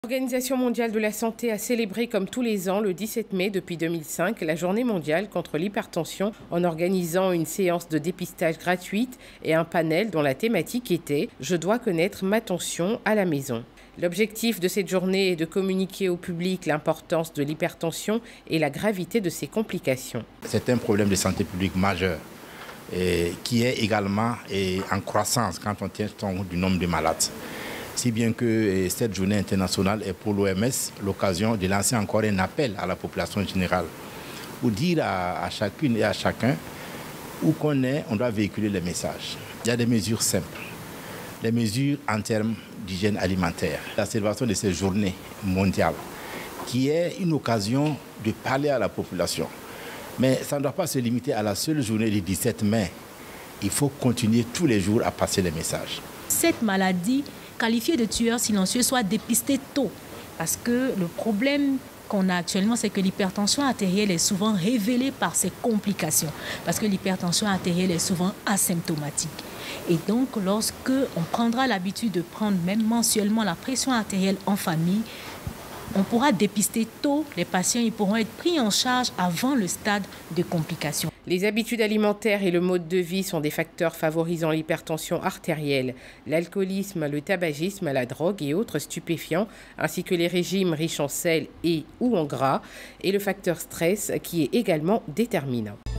L'Organisation mondiale de la santé a célébré comme tous les ans le 17 mai depuis 2005 la journée mondiale contre l'hypertension en organisant une séance de dépistage gratuite et un panel dont la thématique était « Je dois connaître ma tension à la maison ». L'objectif de cette journée est de communiquer au public l'importance de l'hypertension et la gravité de ses complications. C'est un problème de santé publique majeur qui est également en croissance quand on tient compte du nombre de malades. Si bien que cette journée internationale est pour l'OMS l'occasion de lancer encore un appel à la population générale pour dire à chacune et à chacun où qu'on est, on doit véhiculer les messages. Il y a des mesures simples, des mesures en termes d'hygiène alimentaire. La célébration de cette journée mondiale qui est une occasion de parler à la population. Mais ça ne doit pas se limiter à la seule journée du 17 mai. Il faut continuer tous les jours à passer les messages. Cette maladie qualifiée de tueur silencieux soit dépistée tôt. Parce que le problème qu'on a actuellement, c'est que l'hypertension artérielle est souvent révélée par ses complications. Parce que l'hypertension artérielle est souvent asymptomatique. Et donc, lorsque on prendra l'habitude de prendre même mensuellement la pression artérielle en famille, on pourra dépister tôt les patients, ils pourront être pris en charge avant le stade de complications. Les habitudes alimentaires et le mode de vie sont des facteurs favorisant l'hypertension artérielle. L'alcoolisme, le tabagisme, la drogue et autres stupéfiants, ainsi que les régimes riches en sel et ou en gras, et le facteur stress qui est également déterminant.